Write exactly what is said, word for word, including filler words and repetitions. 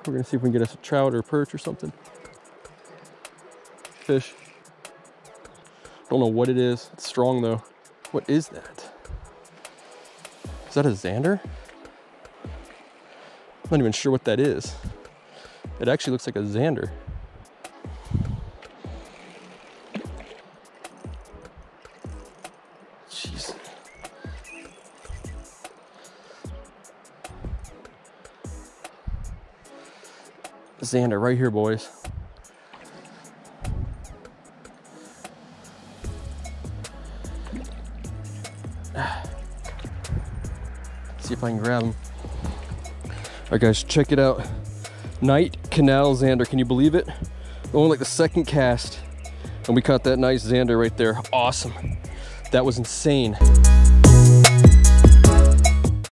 We're gonna see if we can get us a trout or a perch or something. Fish. Don't know what it is. It's strong though. What is that? Is that a Zander? I'm not even sure what that is. It actually looks like a Zander. Jeez. Zander right here, boys. See if I can grab him. All right, guys, check it out. Night canal Zander. Can you believe it? Only like the second cast, and we caught that nice Zander right there. Awesome. That was insane.